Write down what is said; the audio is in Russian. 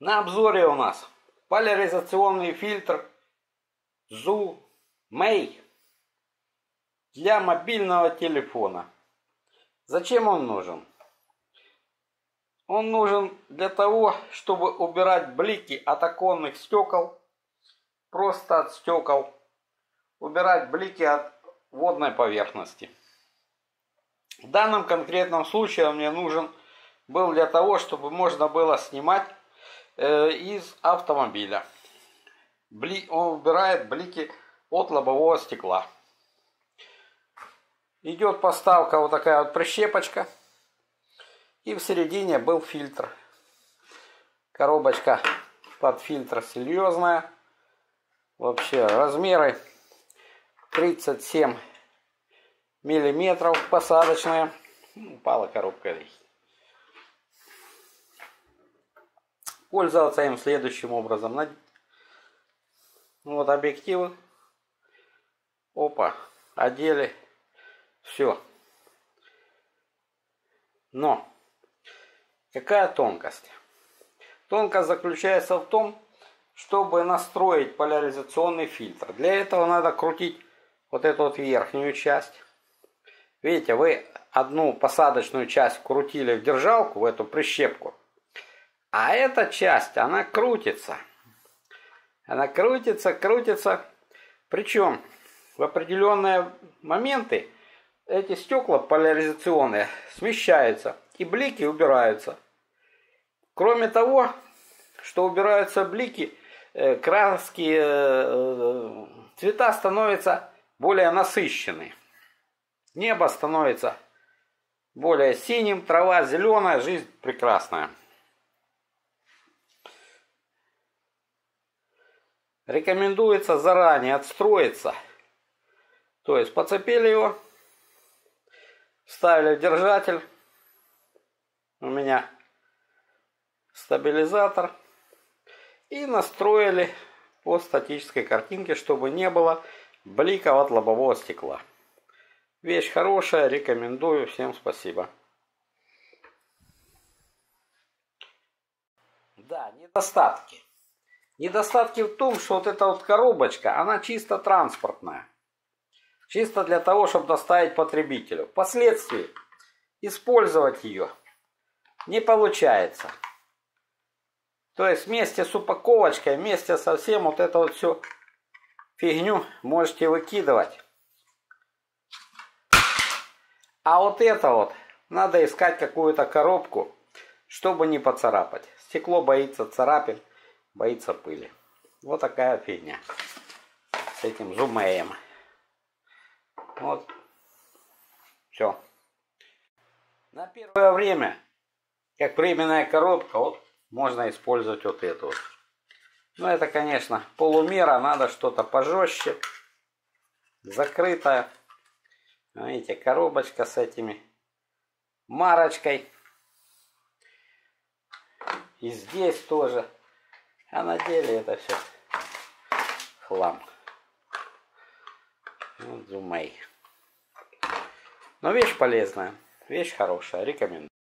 На обзоре у нас поляризационный фильтр ZooMay для мобильного телефона. Зачем он нужен? Он нужен для того, чтобы убирать блики от оконных стекол, просто от стекол, убирать блики от водной поверхности. В данном конкретном случае он мне нужен был для того, чтобы можно было снимать из автомобиля. Он убирает блики от лобового стекла. Идет поставка вот такая вот прищепочка. И в середине был фильтр. Коробочка под фильтр серьезная. Вообще размеры 37 миллиметров, посадочная. Упала коробка. Пользоваться им следующим образом. Вот объективы. Опа, одели. Все. Но какая тонкость? Тонкость заключается в том, чтобы настроить поляризационный фильтр. Для этого надо крутить вот эту вот верхнюю часть. Видите, вы одну посадочную часть крутили в держалку, в эту прищепку. А эта часть, она крутится. Она крутится, крутится. Причем в определенные моменты эти стекла поляризационные смещаются. И блики убираются. Кроме того, что убираются блики, краски, цвета становятся более насыщенные. Небо становится более синим, трава зеленая, жизнь прекрасная. Рекомендуется заранее отстроиться. То есть подцепили его, вставили в держатель. У меня стабилизатор. И настроили по статической картинке, чтобы не было бликов от лобового стекла. Вещь хорошая, рекомендую. Всем спасибо. Да, недостатки. Недостатки в том, что вот эта вот коробочка, она чисто транспортная. Чисто для того, чтобы доставить потребителю. Впоследствии использовать ее не получается. То есть вместе с упаковочкой, вместе со всем вот эту вот всю фигню можете выкидывать. А вот это вот надо искать какую-то коробку, чтобы не поцарапать. Стекло боится царапин, боится пыли. Вот такая фигня с этим ZooMay. Вот. Все. На первое время, как временная коробка, вот можно использовать вот эту вот. Но это, конечно, полумера, надо что-то пожестче. Закрытая. Видите, коробочка с этими марочкой. И здесь тоже. А на деле это все хлам. Вот ZooMay. Но вещь полезная, вещь хорошая, рекомендую.